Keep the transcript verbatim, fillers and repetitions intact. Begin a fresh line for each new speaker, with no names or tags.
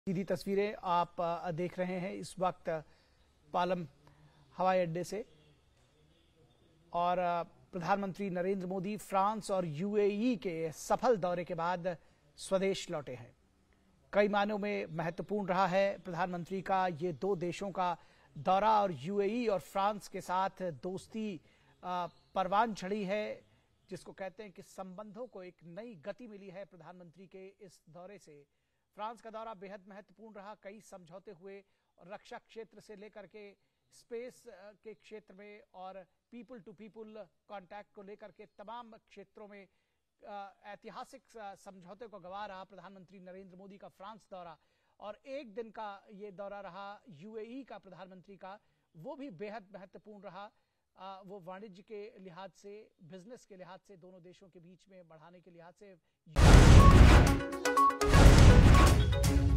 सीधी तस्वीरें आप देख रहे हैं इस वक्त पालम हवाई अड्डे से और प्रधानमंत्री नरेंद्र मोदी फ्रांस और यूएई के सफल दौरे के बाद स्वदेश लौटे हैं। कई मायनों में महत्वपूर्ण रहा है प्रधानमंत्री का ये दो देशों का दौरा और यूएई और फ्रांस के साथ दोस्ती परवान चढ़ी है, जिसको कहते हैं कि संबंधों को एक नई गति मिली है प्रधानमंत्री के इस दौरे से। फ्रांस का दौरा बेहद महत्वपूर्ण रहा। कई समझौते हुए और रक्षा क्षेत्र से लेकर के स्पेस के क्षेत्र में और पीपल टू पीपल कांटेक्ट को लेकर के तमाम क्षेत्रों में ऐतिहासिक समझौते को गवा रहा प्रधानमंत्री नरेंद्र मोदी का फ्रांस दौरा। और एक दिन का ये दौरा रहा यूएई का प्रधानमंत्री का, वो भी बेहद महत्वपूर्ण रहा। आ, वो वाणिज्य के लिहाज से, बिजनेस के लिहाज से, दोनों देशों के बीच में बढ़ाने के लिहाज से